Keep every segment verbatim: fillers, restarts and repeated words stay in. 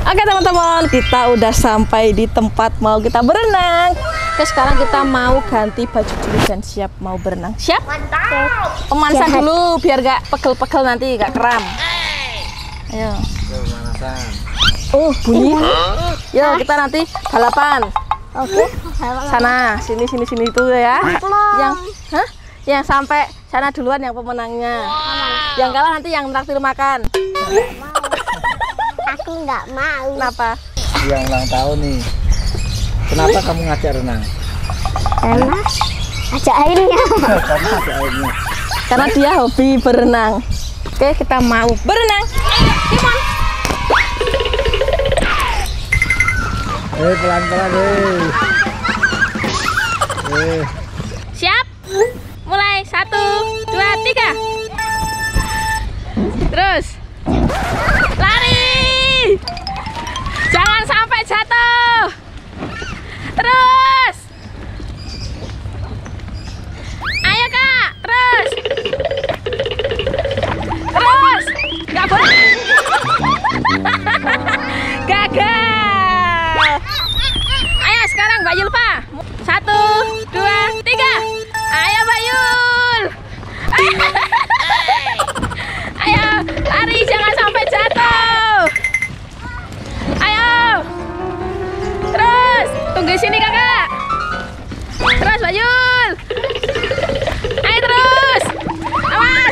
Oke teman-teman, kita udah sampai di tempat mau kita berenang. Oke, sekarang kita mau ganti baju dulu dan siap mau berenang. Siap? Mantap. Pemanasan dulu biar gak pegel-pegel nanti, gak kram. Ayo. Oh, bunyi. Yuk, kita nanti balapan. Oke. Sana, sini, sini, sini itu ya. Yang, hah? Yang sampai sana duluan yang pemenangnya. Yang kalah nanti yang traktir makan. Aku nggak mau. Kenapa? Yang ulang tahun nih. Kenapa kamu ngajak renang? Karena ajak airnya. Karena ada airnya. Karena dia hobi berenang. Oke, kita mau berenang. Come on. Eh, pelan-pelan deh. Eh. Siap? Mulai, satu, dua, tiga. Terus lari, jangan sampai jatuh. Terus, ayo kak, terus, terus, nggak boleh. Gagal. Ayo sekarang Mbak Yulfa, satu, dua, tiga. Ayo Mbak Yul. Ayo lari, jangan sampai jatuh. Ayo. Terus tunggu sini kakak. Terus Mbak Yul. Ayo terus. Awas.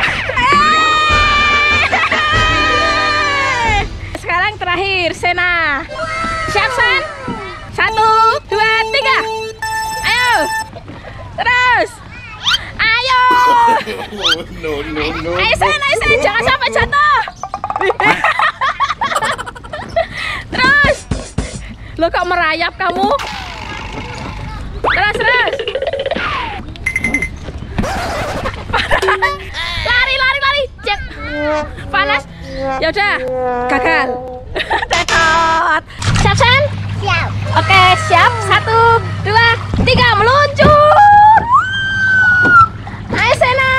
Sekarang terakhir Sena. Siap San? Satu, dua, tiga. Ayo. Terus. Ayo. No, no, no. Ayo Sen, ayo Sen, jangan sampai jatuh. Terus. Lo kok merayap kamu? Terus, terus. Lari, lari, lari. Cek. Panas. Ya udah, gagal. Tekot. Siap Sen? Siap. Oke, siap. Satu, dua, tiga, meluncur. Ayo Sena.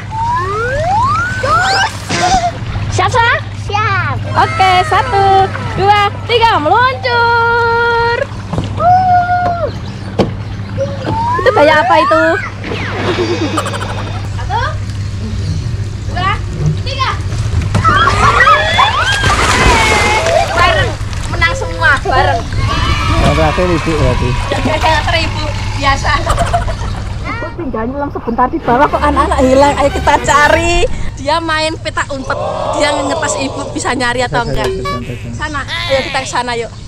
Siap Sena? Siap. Oke, satu, dua, tiga, meluncur. Uh. Itu kayak apa itu? Satu, dua, tiga. Bareng, menang semua bareng. Yang terakhir ibu berarti. Kayak teribu biasa. Ibu tinggal nyelam sebentar di bawah, kok anak-anak hilang. Ayo kita cari. Dia main petak umpet. Dia ngetes ibu bisa nyari atau enggak. Sana, ayo kita ke sana yuk.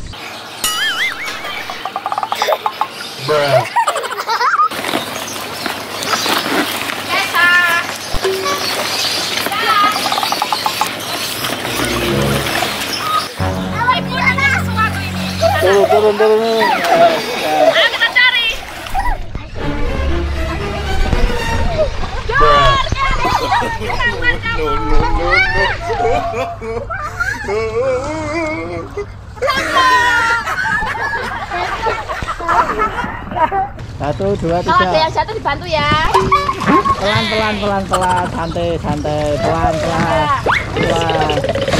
Turun, turun, turun. Ayo kita cari. Satu, dua, Kalau ada tiga. yang jatuh dibantu ya. Pelan, pelan, pelan, pelan. Santai, santai. Pelan, pelan. Pelan.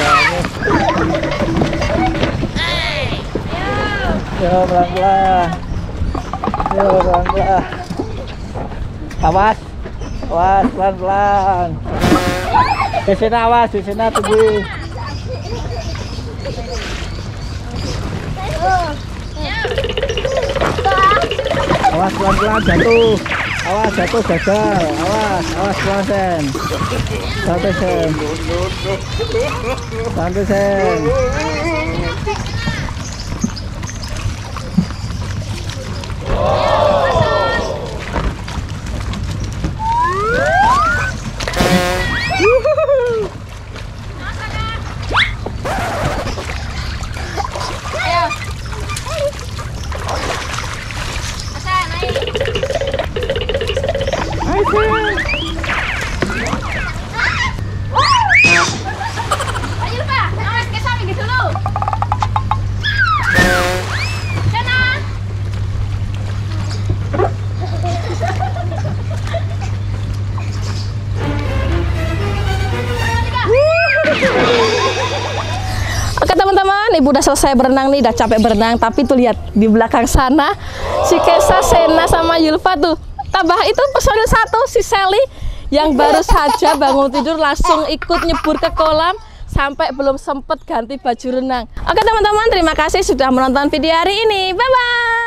Yo, pelan, pelan. Yo, pelan, pelan. Awas. Awas, pelan, pelan. Di sini awas, di sini tunggu. Awas, pelan, pelan, jatuh. Awas, jatuh, gagal. Awas, awas, pelan, Sen. Santai, Sen. Santai, Sen. Ayo Pak, awas ke samping dulu. Sana. teman-teman, Ibu udah selesai berenang nih, udah capek berenang. Tapi tuh lihat di belakang sana, si Kesa, Sena, sama Yulfa tuh. Tambah itu personil satu, si Sally, yang baru saja bangun tidur langsung ikut nyebur ke kolam. Sampai belum sempet ganti baju renang. Oke teman-teman, terima kasih sudah menonton video hari ini. Bye-bye.